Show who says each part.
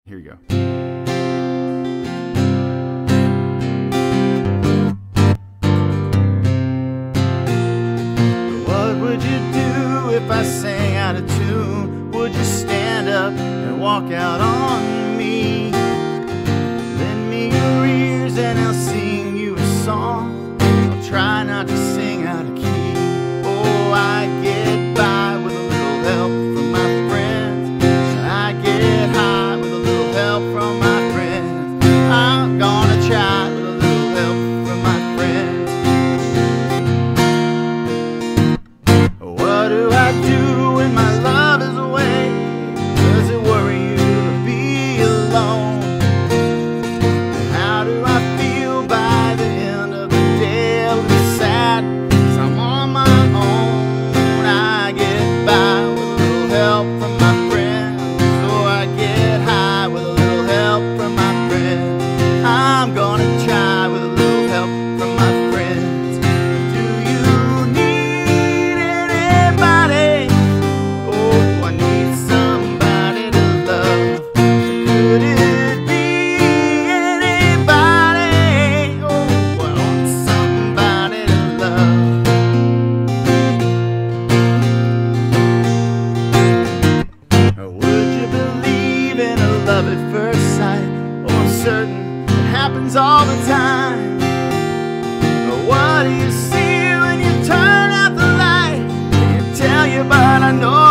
Speaker 1: Here you go. What would you do if I sang out of tune? Would you stand up and walk out on me? Lend me your ears and I'll sing you a song. I'll try not to sing out of key. Oh, I get by with a little help from my friends. I get high with a little help from my friends. I'm gonna try with a little help from my friends. What do I do when my love is away? Does it worry you to be alone? How do I feel by the end of the day? I'll be sad 'cause I'm on my own. I get by with a little help from my friends. So I get high with a little help from my friends. I'm gonna try with a little help from my friends. Do you need anybody? Oh, do I need somebody to love? Could it be anybody? Oh, I want somebody to love. Would you believe in a love at first sight? Oh, I'm certain it happens all the time. But what do you see when you turn out the light? I can't tell you, but I know